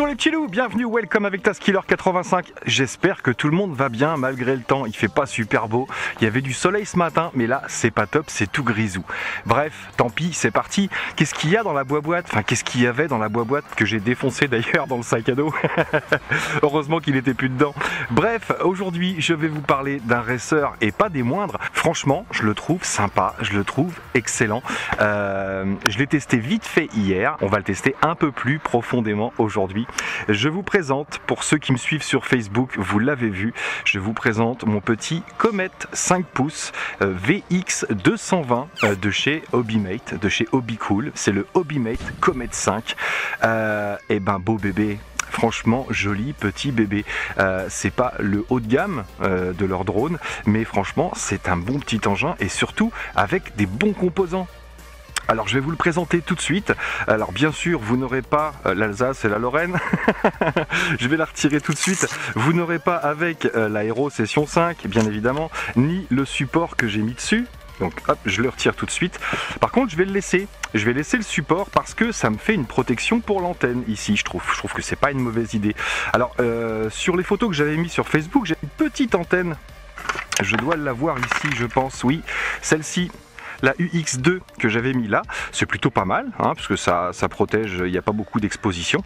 Bonjour les petits loups, bienvenue, welcome avec Taskiller 85. J'espère que tout le monde va bien malgré le temps, il fait pas super beau. Il y avait du soleil ce matin, mais là c'est pas top, c'est tout grisou. Bref, tant pis, c'est parti. Qu'est-ce qu'il y a dans la boîte? Enfin, qu'est-ce qu'il y avait dans la boîte que j'ai défoncé d'ailleurs dans le sac à dos? Heureusement qu'il était plus dedans. Bref, aujourd'hui je vais vous parler d'un racer et pas des moindres. Franchement, je le trouve sympa, je le trouve excellent. Je l'ai testé vite fait hier, on va le tester un peu plus profondément aujourd'hui. Je vous présente, pour ceux qui me suivent sur Facebook, vous l'avez vu, je vous présente mon petit Comet 5 pouces VX 220 de chez Hobimate, de chez Hobbycool. C'est le Hobimate Comet 5. Et ben beau bébé. Franchement, joli petit bébé. C'est pas le haut de gamme de leur drone, mais franchement, c'est un bon petit engin et surtout avec des bons composants. Alors je vais vous le présenter tout de suite. Alors bien sûr vous n'aurez pas l'Alsace et la Lorraine. Je vais la retirer tout de suite. Vous n'aurez pas avec l'Aero Session 5 bien évidemment, ni le support que j'ai mis dessus. Donc hop, je le retire tout de suite. Par contre je vais le laisser. Je vais laisser le support parce que ça me fait une protection pour l'antenne ici, je trouve que c'est pas une mauvaise idée. Alors sur les photos que j'avais mis sur Facebook, j'ai une petite antenne. Je dois l'avoir ici je pense, oui, celle-ci. La UX2 que j'avais mis là, c'est plutôt pas mal, hein, parce que ça protège, il n'y a pas beaucoup d'exposition.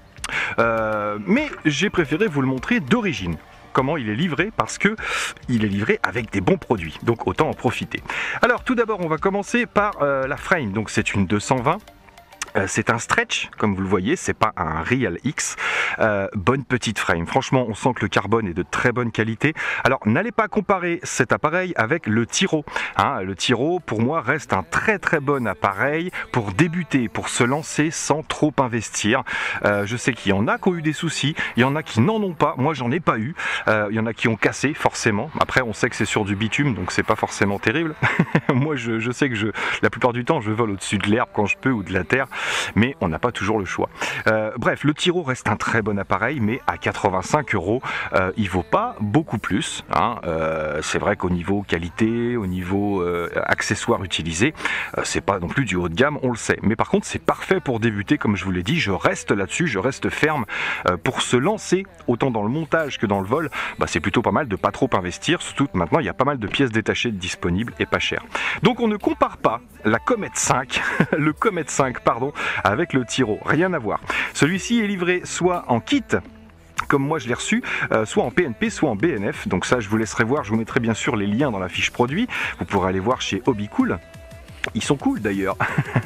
Mais j'ai préféré vous le montrer d'origine. Comment il est livré, parce que il est livré avec des bons produits, donc autant en profiter. Alors tout d'abord on va commencer par la frame, donc c'est une 220. C'est un stretch, comme vous le voyez, c'est pas un Real X. Bonne petite frame. Franchement, on sent que le carbone est de très bonne qualité. Alors, n'allez pas comparer cet appareil avec le Tiro. Hein, le Tiro, pour moi, reste un très très bon appareil pour débuter, pour se lancer sans trop investir. Je sais qu'il y en a qui ont eu des soucis, il y en a qui n'en ont pas. Moi, j'en ai pas eu. Il y en a qui ont cassé, forcément. Après, on sait que c'est sur du bitume, donc c'est pas forcément terrible. Moi, je sais que la plupart du temps, je vole au-dessus de l'herbe quand je peux ou de la terre. Mais on n'a pas toujours le choix. Bref, le Tiro reste un très bon appareil, mais à 85 €, il vaut pas beaucoup plus. Hein. C'est vrai qu'au niveau qualité, au niveau accessoires utilisés, c'est pas non plus du haut de gamme, on le sait. Mais par contre, c'est parfait pour débuter, comme je vous l'ai dit. Je reste là-dessus, je reste ferme pour se lancer, autant dans le montage que dans le vol. Bah, c'est plutôt pas mal de pas trop investir, surtout que maintenant il y a pas mal de pièces détachées disponibles et pas chères. Donc on ne compare pas la Comet 5, le Comet 5, pardon, avec le Tiro, rien à voir. Celui-ci est livré soit en kit, comme moi je l'ai reçu, soit en PNP, soit en BNF. Donc ça je vous laisserai voir, je vous mettrai bien sûr les liens dans la fiche produit. Vous pourrez aller voir chez Hobbycool. Ils sont cool d'ailleurs.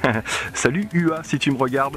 Salut UA si tu me regardes.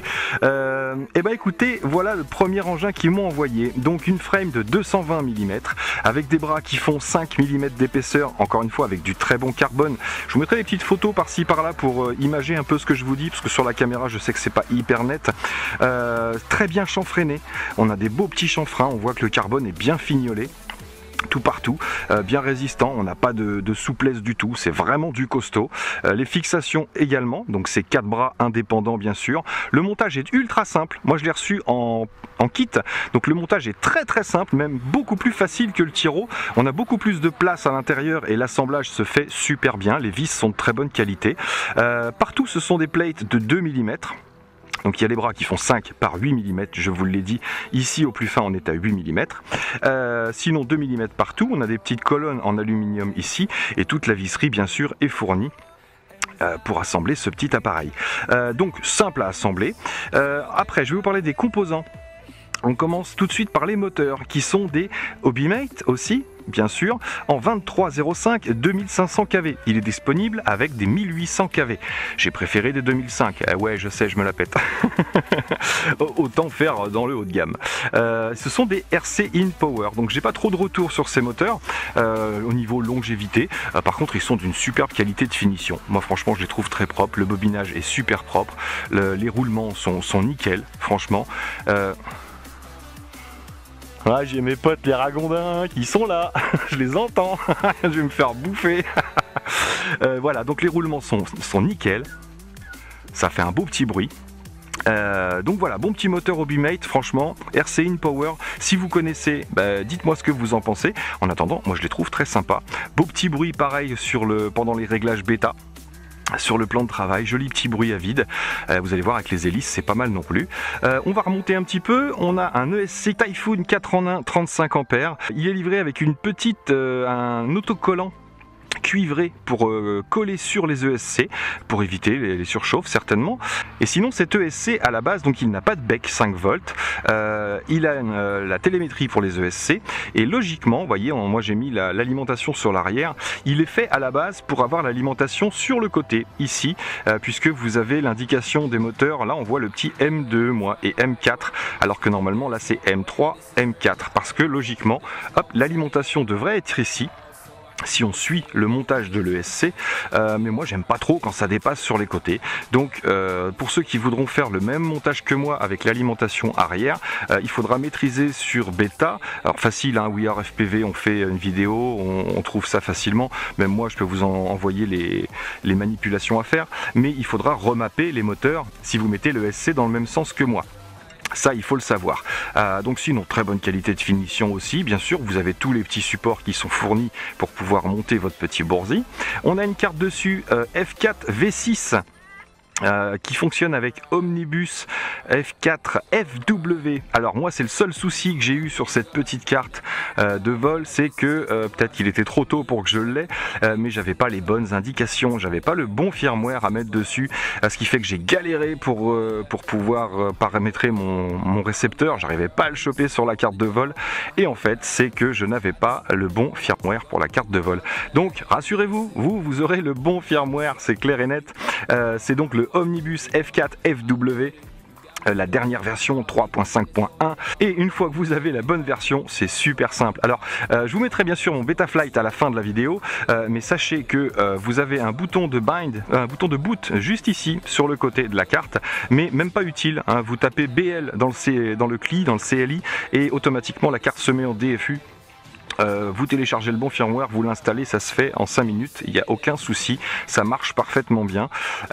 Et bah écoutez, voilà le premier engin qu'ils m'ont envoyé. Donc une frame de 220 mm avec des bras qui font 5 mm d'épaisseur, encore une fois avec du très bon carbone. Je vous mettrai des petites photos par-ci par-là pour imager un peu ce que je vous dis, parce que sur la caméra je sais que c'est pas hyper net. Très bien chanfreiné. On a des beaux petits chanfreins, on voit que le carbone est bien fignolé. Tout partout, bien résistant, on n'a pas de souplesse du tout, c'est vraiment du costaud. Les fixations également, donc c'est 4 bras indépendants bien sûr. Le montage est ultra simple, moi je l'ai reçu en kit, donc le montage est très très simple, même beaucoup plus facile que le Tiro. On a beaucoup plus de place à l'intérieur et l'assemblage se fait super bien, les vis sont de très bonne qualité. Partout ce sont des plates de 2 mm. Donc il y a les bras qui font 5 par 8 mm, je vous l'ai dit, ici au plus fin on est à 8 mm. Sinon 2 mm partout, on a des petites colonnes en aluminium ici, et toute la visserie bien sûr est fournie pour assembler ce petit appareil. Donc simple à assembler. Après je vais vous parler des composants. On commence tout de suite par les moteurs qui sont des Hobimate aussi, bien sûr, en 2305 2500 kV. Il est disponible avec des 1800 kV. J'ai préféré des 2005. Ouais, je sais, je me la pète. Autant faire dans le haut de gamme. Ce sont des RC In Power. Donc j'ai pas trop de retour sur ces moteurs au niveau longévité. Par contre, ils sont d'une superbe qualité de finition. Moi, franchement, je les trouve très propres. Le bobinage est super propre. Les roulements sont nickel, franchement. Ah, j'ai mes potes les ragondins qui sont là, je les entends, je vais me faire bouffer. Voilà, donc les roulements sont nickel, ça fait un beau petit bruit. Donc voilà, bon petit moteur Hobimate, franchement, RC In Power, si vous connaissez, dites-moi ce que vous en pensez. En attendant, moi je les trouve très sympas. Beau petit bruit pareil pendant les réglages bêta. sur le plan de travail, joli petit bruit à vide, vous allez voir avec les hélices c'est pas mal non plus. On va remonter un petit peu, on a un ESC Typhoon 4 en 1 35 ampères, il est livré avec une petite, un autocollant cuivré pour coller sur les ESC pour éviter les surchauffes certainement. Et sinon cet ESC à la base donc il n'a pas de bec 5 volts, il a la télémétrie pour les ESC et logiquement vous voyez moi j'ai mis l'alimentation sur l'arrière, il est fait à la base pour avoir l'alimentation sur le côté ici puisque vous avez l'indication des moteurs, là on voit le petit M2 moi et M4 alors que normalement là c'est M3 M4 parce que logiquement hop l'alimentation devrait être ici si on suit le montage de l'ESC, mais moi j'aime pas trop quand ça dépasse sur les côtés. Donc pour ceux qui voudront faire le même montage que moi avec l'alimentation arrière, il faudra maîtriser sur bêta. Alors facile, hein, We Are FPV, on fait une vidéo, on trouve ça facilement. Même moi je peux vous envoyer les manipulations à faire, mais il faudra remapper les moteurs si vous mettez l'ESC dans le même sens que moi. Ça il faut le savoir. Donc sinon très bonne qualité de finition aussi, bien sûr vous avez tous les petits supports qui sont fournis pour pouvoir monter votre petit Boursi. On a une carte dessus F4 V6 qui fonctionne avec Omnibus F4 FW. Alors moi c'est le seul souci que j'ai eu sur cette petite carte de vol, c'est que peut-être qu'il était trop tôt pour que je l'ai, mais j'avais pas les bonnes indications, j'avais pas le bon firmware à mettre dessus, ce qui fait que j'ai galéré pour pouvoir paramétrer mon récepteur, j'arrivais pas à le choper sur la carte de vol et en fait c'est que je n'avais pas le bon firmware pour la carte de vol. Donc rassurez-vous, vous aurez le bon firmware, c'est clair et net. C'est donc le Omnibus F4 FW, la dernière version 3.5.1 et une fois que vous avez la bonne version c'est super simple. Alors je vous mettrai bien sûr mon Betaflight à la fin de la vidéo, mais sachez que vous avez un bouton de bind, un bouton de boot juste ici sur le côté de la carte, mais même pas utile, hein. Vous tapez BL dans le CLI, dans le CLI et automatiquement la carte se met en DFU. Vous téléchargez le bon firmware, vous l'installez, ça se fait en 5 minutes, il n'y a aucun souci, ça marche parfaitement bien.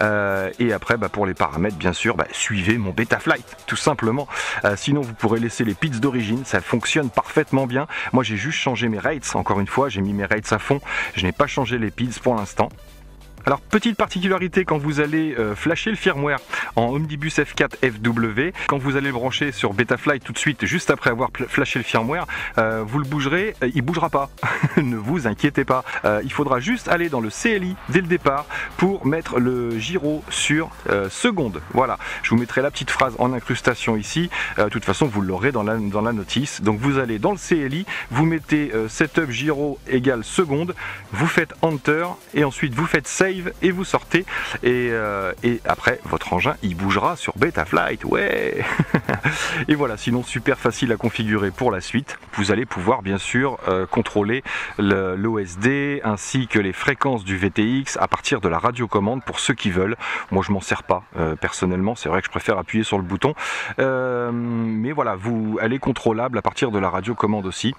Et après pour les paramètres bien sûr, suivez mon Betaflight tout simplement. Sinon vous pourrez laisser les pits d'origine, ça fonctionne parfaitement bien. Moi j'ai juste changé mes rates, encore une fois j'ai mis mes rates à fond, je n'ai pas changé les pits pour l'instant. Alors petite particularité quand vous allez flasher le firmware en Omnibus F4 FW, quand vous allez le brancher sur Betaflight tout de suite, juste après avoir flashé le firmware, vous le bougerez, il bougera pas, ne vous inquiétez pas. Il faudra juste aller dans le CLI dès le départ pour mettre le gyro sur seconde. Voilà, je vous mettrai la petite phrase en incrustation ici, de toute façon vous l'aurez dans la notice. Donc vous allez dans le CLI, vous mettez setup gyro égale seconde, vous faites Enter et ensuite vous faites Save et vous sortez et après votre engin il bougera sur Betaflight, ouais. Et voilà, sinon super facile à configurer pour la suite. Vous allez pouvoir bien sûr contrôler l'OSD ainsi que les fréquences du VTX à partir de la radiocommande pour ceux qui veulent. Moi je m'en sers pas personnellement, c'est vrai que je préfère appuyer sur le bouton, mais voilà, elle est contrôlable à partir de la radiocommande aussi.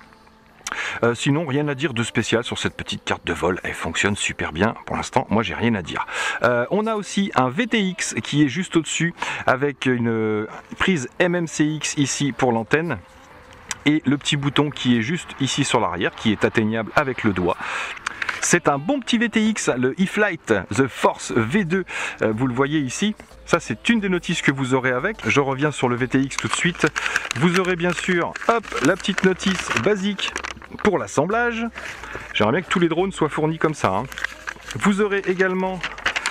Sinon rien à dire de spécial sur cette petite carte de vol, elle fonctionne super bien pour l'instant, moi j'ai rien à dire. On a aussi un VTX qui est juste au dessus avec une prise MMCX ici pour l'antenne et le petit bouton qui est juste ici sur l'arrière qui est atteignable avec le doigt. C'est un bon petit VTX, le E-Flight The Force V2, vous le voyez ici. Ça c'est une des notices que vous aurez avec. Je reviens sur le VTX tout de suite. Vous aurez bien sûr la petite notice basique pour l'assemblage. J'aimerais bien que tous les drones soient fournis comme ça, hein. Vous aurez également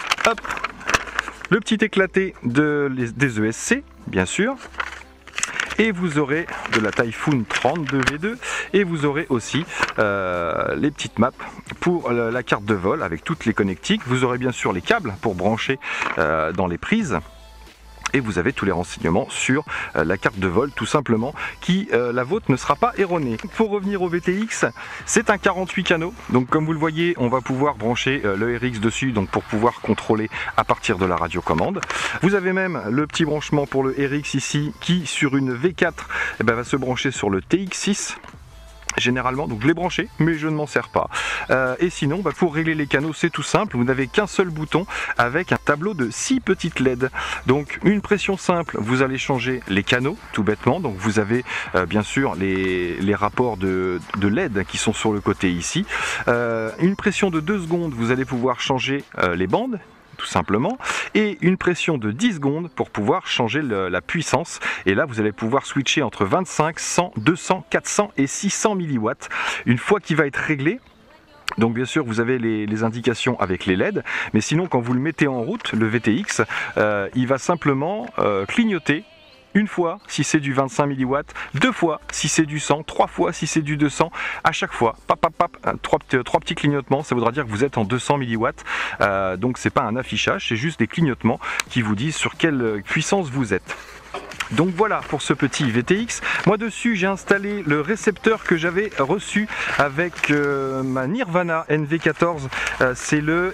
le petit éclaté des ESC, bien sûr. Et vous aurez de la Typhoon 32 V2 et vous aurez aussi les petites maps pour la carte de vol avec toutes les connectiques. Vous aurez bien sûr les câbles pour brancher dans les prises. Et vous avez tous les renseignements sur la carte de vol tout simplement, qui la vôtre ne sera pas erronée. Pour revenir au VTX, c'est un 48 canaux, donc comme vous le voyez on va pouvoir brancher le RX dessus, donc pour pouvoir contrôler à partir de la radiocommande. Vous avez même le petit branchement pour le RX ici qui sur une V4 va se brancher sur le TX6 généralement, donc je l'ai branché mais je ne m'en sers pas. Et sinon pour régler les canaux c'est tout simple, vous n'avez qu'un seul bouton avec un tableau de 6 petites LED. Donc une pression simple, vous allez changer les canaux tout bêtement, donc vous avez bien sûr les rapports de LED qui sont sur le côté ici. Une pression de 2 secondes, vous allez pouvoir changer les bandes tout simplement, et une pression de 10 secondes pour pouvoir changer la puissance. Et là, vous allez pouvoir switcher entre 25, 100, 200, 400 et 600 milliwatts. Une fois qu'il va être réglé, donc bien sûr vous avez les indications avec les LED, mais sinon quand vous le mettez en route, le VTX, il va simplement clignoter une fois si c'est du 25 milliwatts, deux fois si c'est du 100, trois fois si c'est du 200, à chaque fois, trois petits clignotements, ça voudra dire que vous êtes en 200 milliwatts, donc c'est pas un affichage, c'est juste des clignotements qui vous disent sur quelle puissance vous êtes. Donc voilà pour ce petit VTX. Moi dessus j'ai installé le récepteur que j'avais reçu avec ma Nirvana NV14, c'est le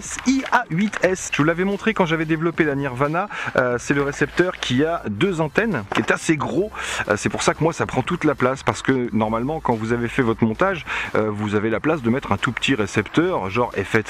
FS-IA8S. Je vous l'avais montré quand j'avais développé la Nirvana, c'est le récepteur qui a deux antennes, qui est assez gros, c'est pour ça que moi ça prend toute la place, parce que normalement quand vous avez fait votre montage, vous avez la place de mettre un tout petit récepteur, genre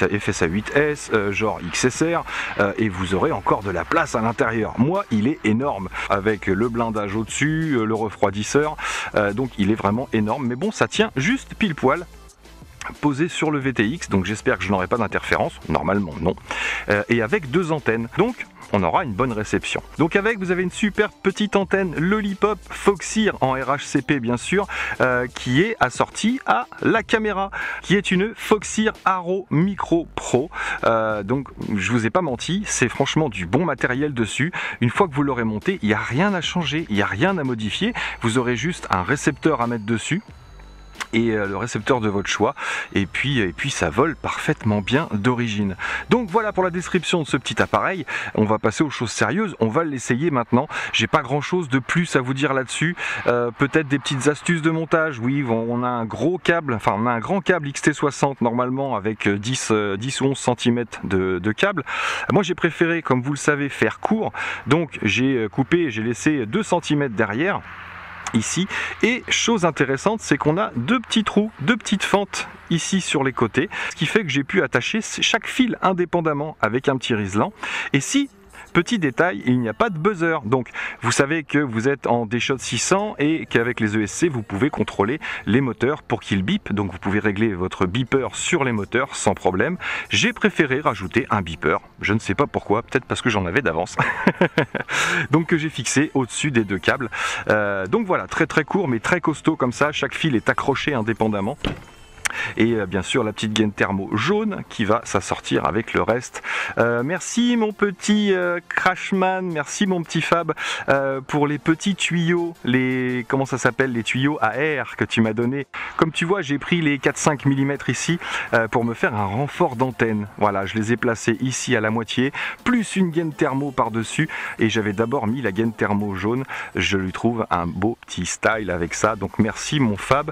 FS-A8S, genre XSR, et vous aurez encore de la place à l'intérieur. Moi il est énorme, avec le blindage au-dessus, le refroidisseur, donc il est vraiment énorme, mais bon ça tient juste pile poil posé sur le VTX, donc j'espère que je n'aurai pas d'interférence, normalement non, et avec deux antennes, donc on aura une bonne réception. Donc avec, vous avez une super petite antenne Lollipop Foxeer en RHCP bien sûr, qui est assortie à la caméra, qui est une Foxeer Haro Micro Pro. Donc je vous ai pas menti, c'est franchement du bon matériel dessus. Une fois que vous l'aurez monté, il n'y a rien à changer, il n'y a rien à modifier. Vous aurez juste un récepteur à mettre dessus et le récepteur de votre choix, et puis ça vole parfaitement bien d'origine. Donc voilà pour la description de ce petit appareil. On va passer aux choses sérieuses, on va l'essayer maintenant. J'ai pas grand chose de plus à vous dire là-dessus, peut-être des petites astuces de montage. Oui, on a un gros câble, enfin on a un grand câble XT60 normalement avec 10 ou 11 cm de câble. Moi j'ai préféré, comme vous le savez, faire court, donc j'ai coupé, j'ai laissé 2 cm derrière ici, et chose intéressante, c'est qu'on a deux petits trous, deux petites fentes ici sur les côtés, ce qui fait que j'ai pu attacher chaque fil indépendamment avec un petit riselant. Et si, petit détail, il n'y a pas de buzzer, donc vous savez que vous êtes en D-Shot 600 et qu'avec les ESC vous pouvez contrôler les moteurs pour qu'ils bipent, donc vous pouvez régler votre beeper sur les moteurs sans problème. J'ai préféré rajouter un beeper, je ne sais pas pourquoi, peut-être parce que j'en avais d'avance, donc que j'ai fixé au-dessus des deux câbles. Donc voilà, très court mais très costaud comme ça, chaque fil est accroché indépendamment. Et bien sûr la petite gaine thermo jaune qui va s'assortir avec le reste. Merci mon petit Crashman, merci mon petit Fab pour les petits tuyaux, comment ça s'appelle, les tuyaux à air que tu m'as donné. Comme tu vois, j'ai pris les 4-5 mm ici pour me faire un renfort d'antenne. Voilà, je les ai placés ici à la moitié, plus une gaine thermo par-dessus, et j'avais d'abord mis la gaine thermo jaune. Je lui trouve un beau petit style avec ça, donc merci mon Fab,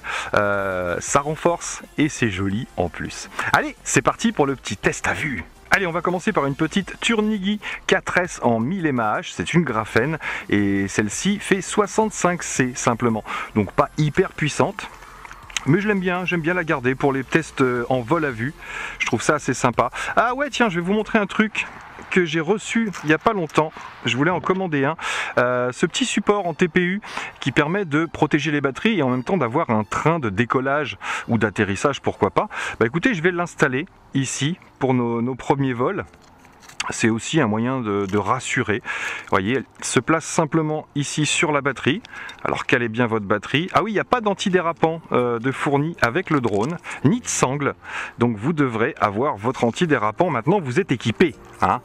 ça renforce et c'est joli en plus. Allez, c'est parti pour le petit test à vue. Allez, on va commencer par une petite Turnigi 4S en 1000 mAh, c'est une graphène et celle-ci fait 65C simplement, donc pas hyper puissante. Mais je l'aime bien, j'aime bien la garder pour les tests en vol à vue, je trouve ça assez sympa. Ah ouais, tiens, je vais vous montrer un truc que j'ai reçu il n'y a pas longtemps, je voulais en commander un, ce petit support en TPU qui permet de protéger les batteries et en même temps d'avoir un train de décollage ou d'atterrissage, pourquoi pas. Bah écoutez, je vais l'installer ici pour nos premiers vols. C'est aussi un moyen de rassurer. Vous voyez, elle se place simplement ici sur la batterie. Alors calez bien votre batterie. Ah oui, il n'y a pas d'antidérapant de fourni avec le drone, ni de sangle. Donc vous devrez avoir votre antidérapant. Maintenant, vous êtes équipé. Hein.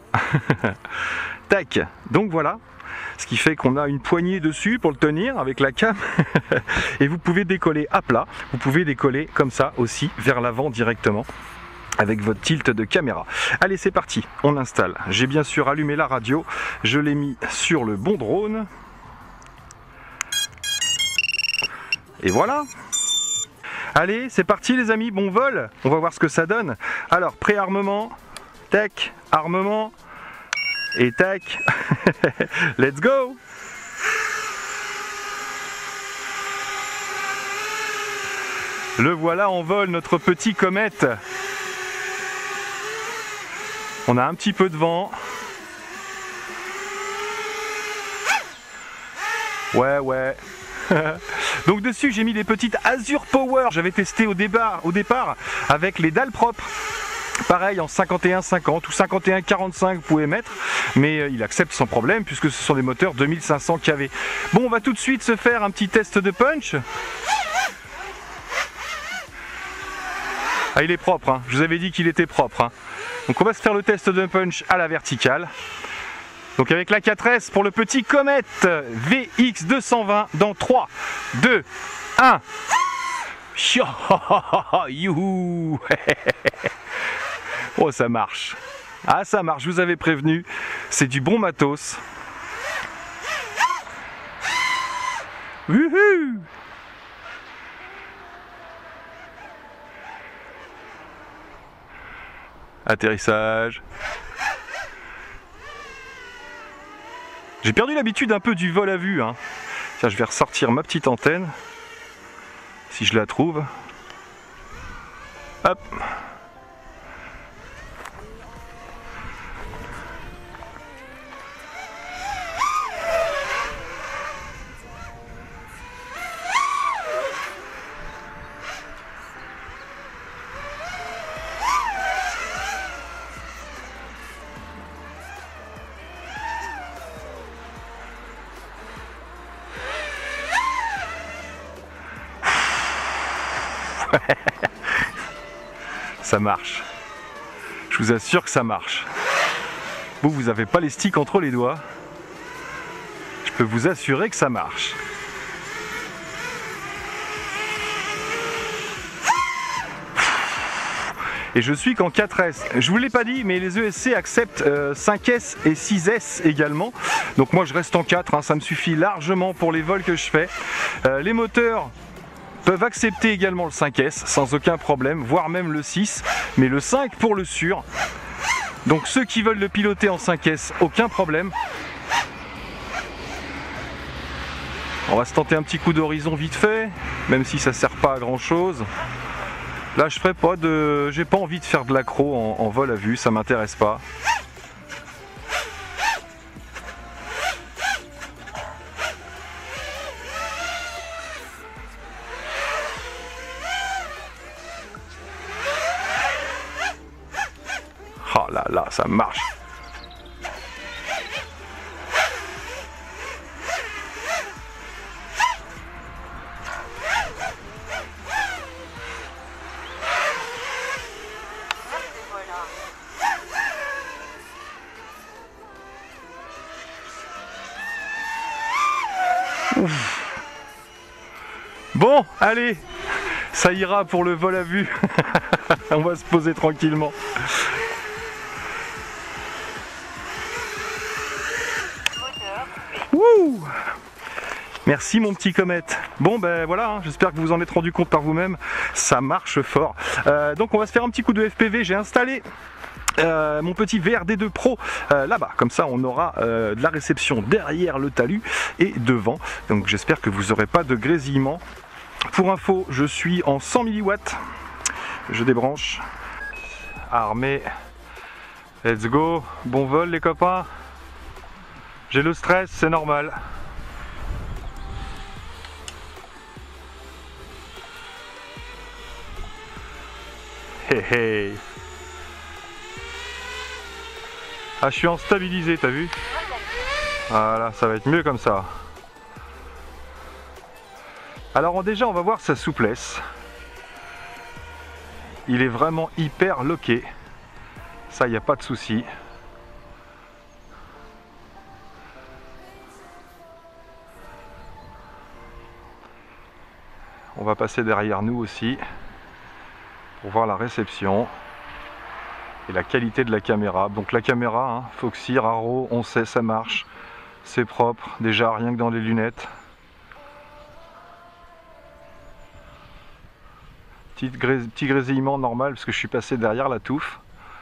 Tac. Donc voilà. Ce qui fait qu'on a une poignée dessus pour le tenir avec la cam. Et vous pouvez décoller à plat. Vous pouvez décoller comme ça aussi vers l'avant directement, avec votre tilt de caméra. Allez, c'est parti, on installe. J'ai bien sûr allumé la radio, je l'ai mis sur le bon drone. Et voilà. Allez, c'est parti les amis, bon vol. On va voir ce que ça donne. Alors, pré-armement, tac, armement, et tac. Let's go. Le voilà en vol, notre petit comète. On a un petit peu de vent. Ouais. Donc dessus j'ai mis les petites Azure Power. J'avais testé au départ avec les dalles propres. Pareil en 51-50 ou 51-45 vous pouvez mettre, mais il accepte sans problème puisque ce sont des moteurs 2500 kV. Bon, on va tout de suite se faire un petit test de punch. Ah, il est propre, hein. Je vous avais dit qu'il était propre, hein. Donc on va se faire le test de punch à la verticale. Donc avec la 4S pour le petit Comet VX220 dans 3, 2, 1. Youhou. Oh, ça marche. Ah, ça marche, je vous avais prévenu. C'est du bon matos. Wouhou. Atterrissage. J'ai perdu l'habitude un peu du vol à vue, hein. Tiens, je vais ressortir ma petite antenne. Si je la trouve. Hop. Ça marche. Je vous assure que ça marche. Vous n'avez pas les sticks entre les doigts. Je peux vous assurer que ça marche. Et je suis qu'en 4S. Je vous l'ai pas dit, mais les ESC acceptent 5S et 6S également. Donc moi je reste en 4, hein, ça me suffit largement pour les vols que je fais. Les moteurs peuvent accepter également le 5S sans aucun problème, voire même le 6, mais le 5 pour le sûr. Donc ceux qui veulent le piloter en 5S, aucun problème. On va se tenter un petit coup d'horizon vite fait, même si ça sert pas à grand chose. Là je ferai pas de, j'ai pas envie de faire de l'accro en vol à vue, ça m'intéresse pas. Oh là là, ça marche. Ouf. Bon, allez, ça ira pour le vol à vue. On va se poser tranquillement. Wouh! Merci mon petit Comet. Bon ben voilà, hein, j'espère que vous vous en êtes rendu compte par vous-même, ça marche fort. Donc on va se faire un petit coup de FPV, j'ai installé mon petit VRD2 Pro là-bas, comme ça on aura de la réception derrière le talus et devant, donc j'espère que vous n'aurez pas de grésillement. Pour info, je suis en 100 mW, je débranche, armé, let's go, bon vol les copains, j'ai le stress, c'est normal. Hé hé. Ah, je suis en stabilisé, t'as vu? Voilà, ça va être mieux comme ça. Alors déjà, on va voir sa souplesse. Il est vraiment hyper loqué. Ça, il n'y a pas de souci. On va passer derrière nous aussi pour voir la réception et la qualité de la caméra. Donc la caméra, hein, Foxy, Raro, on sait, ça marche, c'est propre, déjà rien que dans les lunettes. Petit grésillement normal parce que je suis passé derrière la touffe.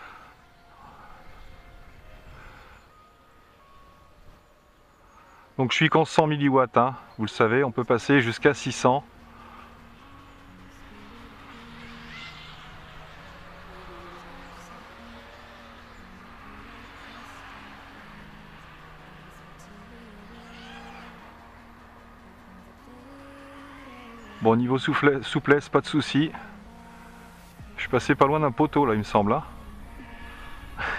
Donc je suis qu'en 100 mW, hein, vous le savez, on peut passer jusqu'à 600. Bon, au niveau souplesse, pas de souci. Je suis passé pas loin d'un poteau là, il me semble. Hein.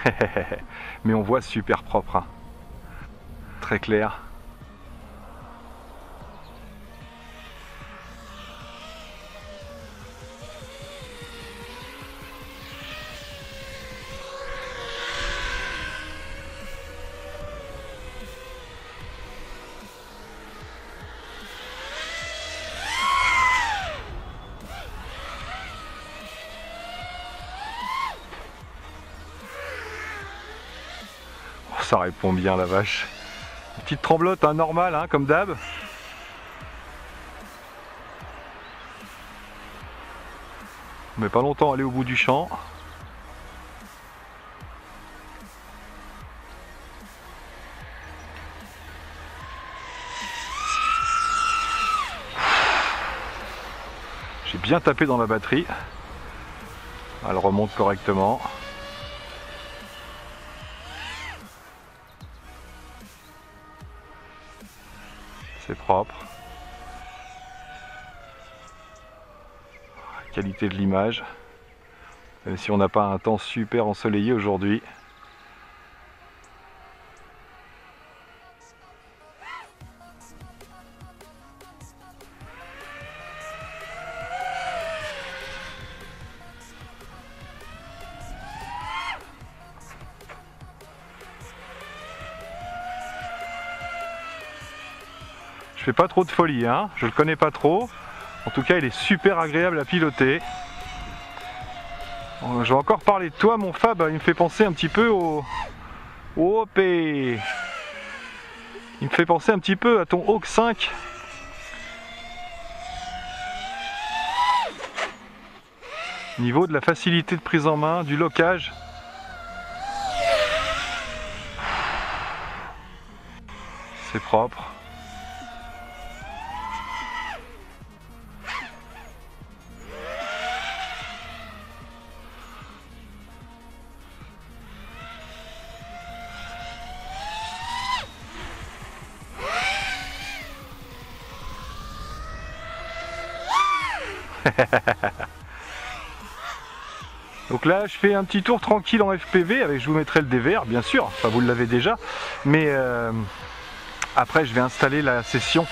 Mais on voit super propre, hein. Très clair. Ça répond bien la vache. Une petite tremblote, hein, normale, hein, comme d'hab. On met pas longtemps à aller au bout du champ. J'ai bien tapé dans la batterie. Elle remonte correctement. C'est propre. Qualité de l'image. Même si on n'a pas un temps super ensoleillé aujourd'hui. Je fais pas trop de folie, hein. Je le connais pas trop. En tout cas, il est super agréable à piloter. Je vais encore parler de toi, mon Fab. Il me fait penser un petit peu au OP. Il me fait penser un petit peu à ton Hawk 5. Niveau de la facilité de prise en main, du locage. C'est propre. Donc là je fais un petit tour tranquille en FPV avec, je vous mettrai le DVR bien sûr, enfin vous l'avez déjà, mais après je vais installer la session,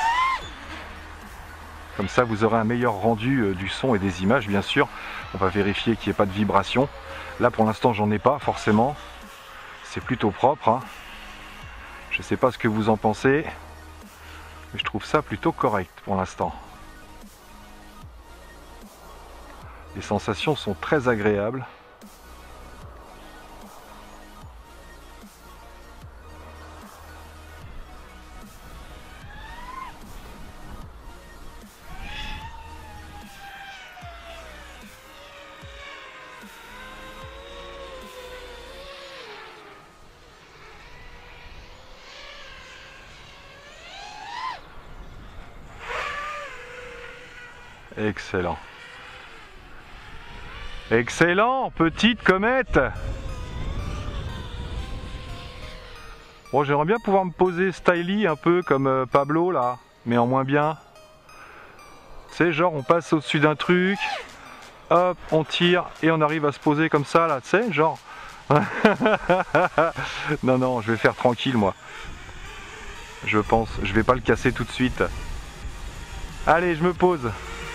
comme ça vous aurez un meilleur rendu du son et des images bien sûr. On va vérifier qu'il n'y ait pas de vibration. Là pour l'instant j'en ai pas forcément, c'est plutôt propre, hein. Je sais pas ce que vous en pensez, mais je trouve ça plutôt correct pour l'instant. Les sensations sont très agréables. Excellent. Excellent, petite comète. Bon, j'aimerais bien pouvoir me poser styly un peu comme Pablo là, mais en moins bien. Tu sais, genre on passe au-dessus d'un truc, hop, on tire et on arrive à se poser comme ça là, tu sais, genre. Non, non, je vais faire tranquille moi. Je pense, je vais pas le casser tout de suite. Allez, je me pose.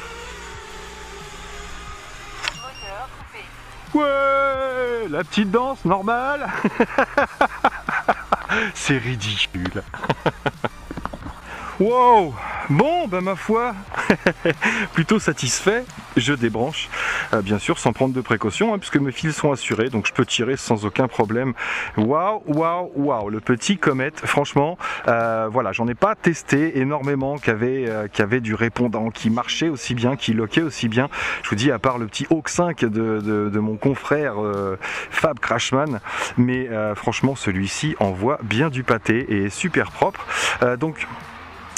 Ouais, la petite danse normale. C'est ridicule. Wow. Bon, ben ma foi, plutôt satisfait. Je débranche, bien sûr, sans prendre de précautions, hein, puisque mes fils sont assurés, donc je peux tirer sans aucun problème. Waouh, waouh, waouh, le petit Comet, franchement, voilà, j'en ai pas testé énormément qui avait du répondant, qui marchait aussi bien, qui loquait aussi bien. Je vous dis, à part le petit Hawk 5 de mon confrère Fab Crashman, mais franchement, celui-ci envoie bien du pâté et est super propre. Donc,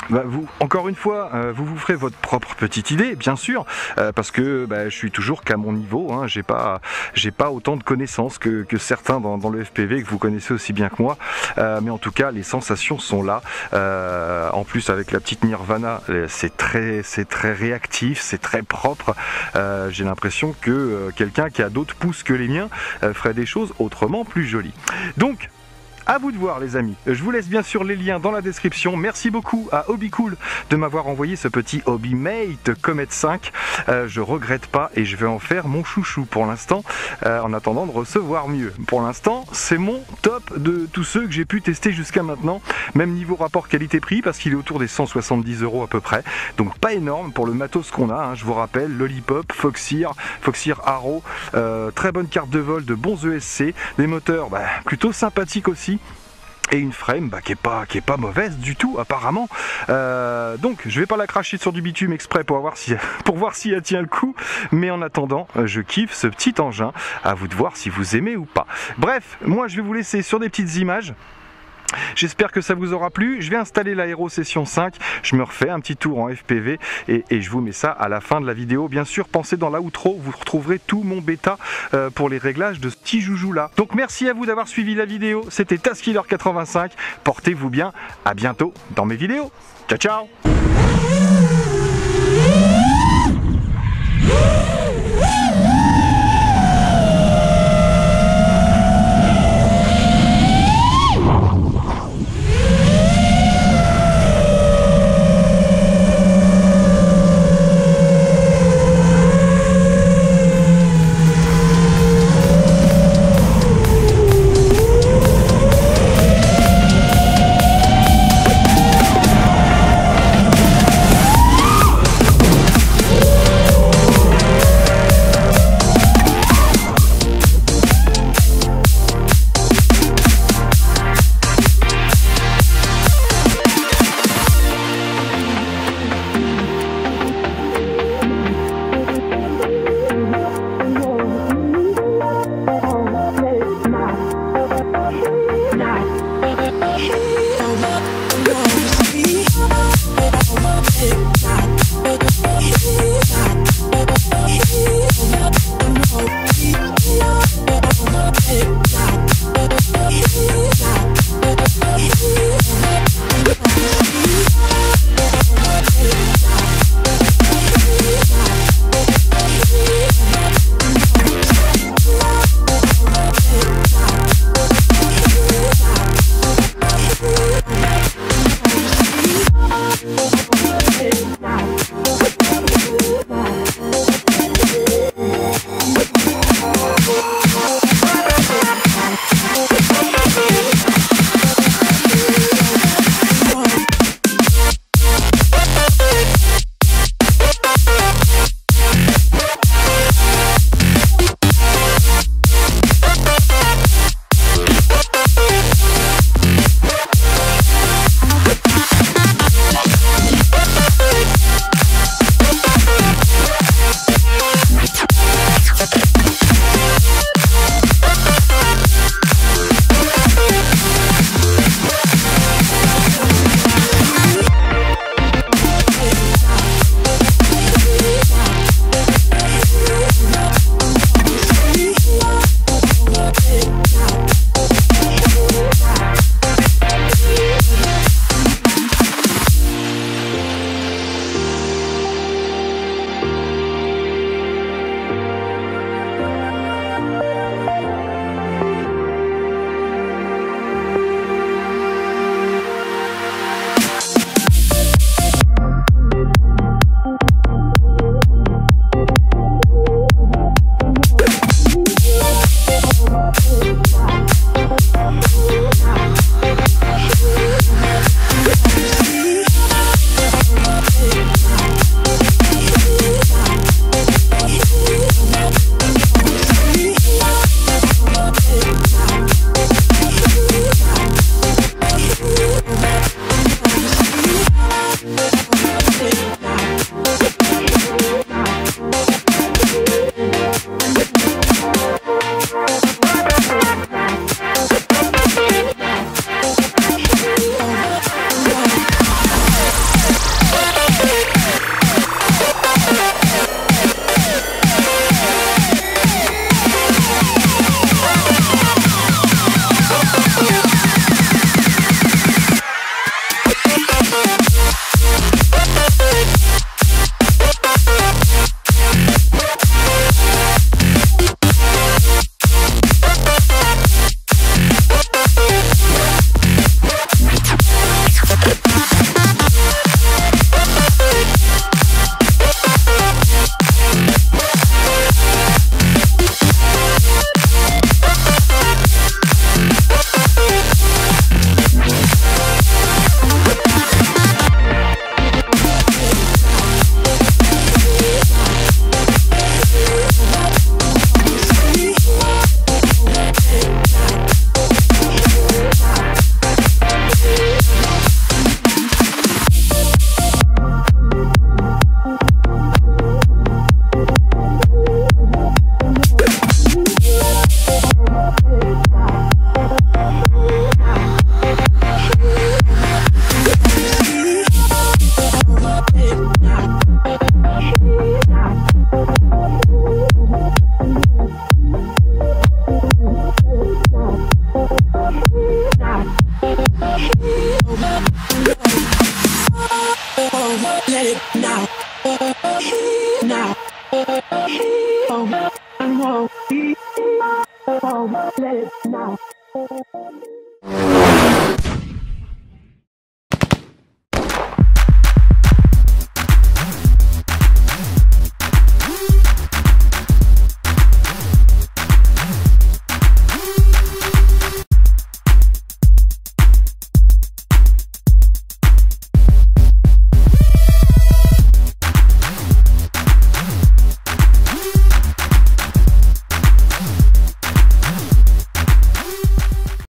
Encore une fois, vous vous ferez votre propre petite idée, bien sûr, parce que je suis toujours qu'à mon niveau, hein, j'ai pas autant de connaissances que certains dans le FPV que vous connaissez aussi bien que moi, mais en tout cas les sensations sont là. En plus avec la petite Nirvana, c'est très réactif, c'est très propre. J'ai l'impression que quelqu'un qui a d'autres pouces que les miens ferait des choses autrement plus jolies. Donc à vous de voir les amis, je vous laisse bien sûr les liens dans la description. Merci beaucoup à Hobbycool de m'avoir envoyé ce petit Hobbymate Comet 5. Je regrette pas et je vais en faire mon chouchou pour l'instant, en attendant de recevoir mieux. Pour l'instant, c'est mon top de tous ceux que j'ai pu tester jusqu'à maintenant, même niveau rapport qualité-prix, parce qu'il est autour des 170 € à peu près, donc pas énorme pour le matos qu'on a, hein. Je vous rappelle, Lollipop, Foxeer Arrow, très bonne carte de vol, de bons ESC, des moteurs plutôt sympathiques aussi, et une frame qui est pas mauvaise du tout apparemment. Donc je vais pas la cracher sur du bitume exprès pour voir si elle tient le coup, mais en attendant je kiffe ce petit engin. À vous de voir si vous aimez ou pas. Bref, moi je vais vous laisser sur des petites images. J'espère que ça vous aura plu. Je vais installer l'Aero Session 5, je me refais un petit tour en FPV et je vous mets ça à la fin de la vidéo. Bien sûr, pensez dans l'outro, vous retrouverez tout mon bêta pour les réglages de ce petit joujou là. Donc merci à vous d'avoir suivi la vidéo, c'était TaskKiller85, portez-vous bien, à bientôt dans mes vidéos. Ciao ciao. Oh, let it now.